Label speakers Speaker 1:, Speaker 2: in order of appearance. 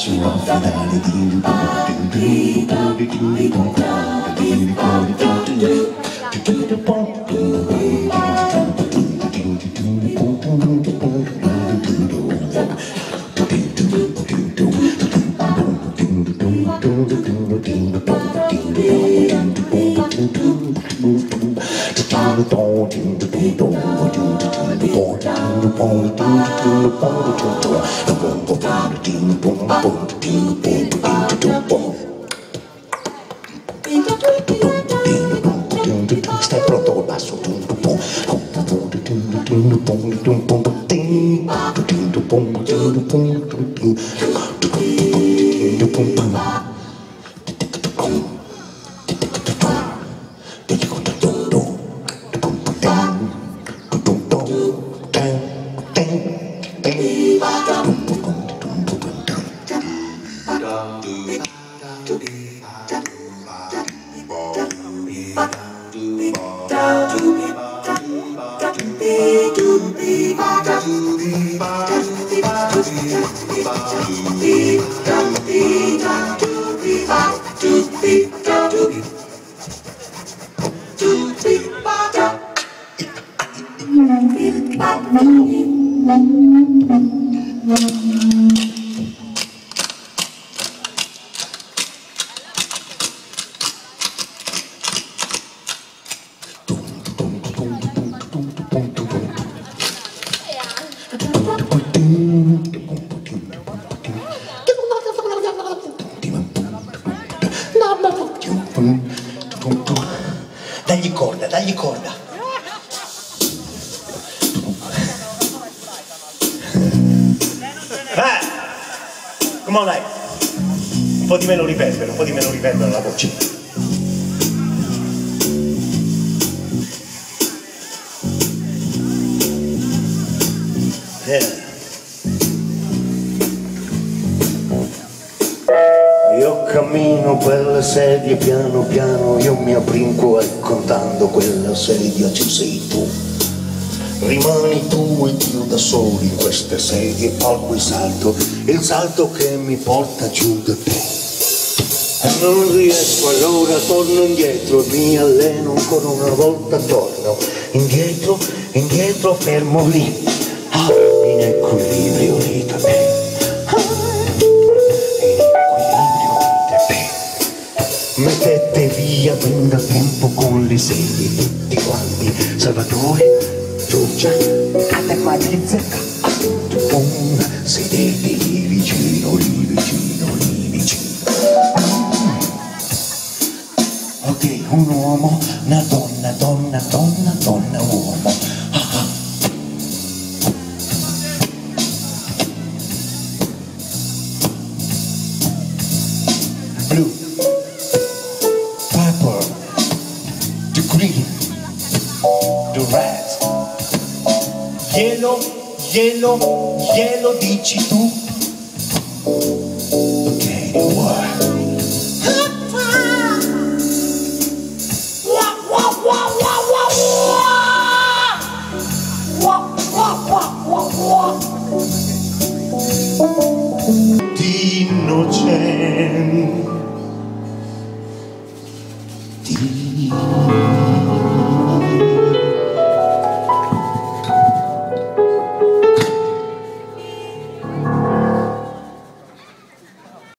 Speaker 1: faccio affidare di stai pronto col basso? Dagli corda, dagli corda. Come on, dai. Un po' di meno ripetere la voce. Io cammino per le sedie piano piano, io mi apprinco e contando quella sedia ci sei tu. Rimani tu ed io da soli in queste sedie, palco e il salto che mi porta giù da te. E non riesco, allora torno indietro e mi alleno ancora una volta, torno indietro, indietro, fermo lì, in equilibrio lì da te. Mettete via ben da tempo con le sedie tutti quanti, Salvatore, Giorgia, Cata e Patrizia, sedete lì vicino, lì vicino, lì vicino. Ok, un uomo, una donna, donna, donna, donna, uomo. Blue, purple, the green, the red. Glielo dici tu? Ok, the word. Innocenti.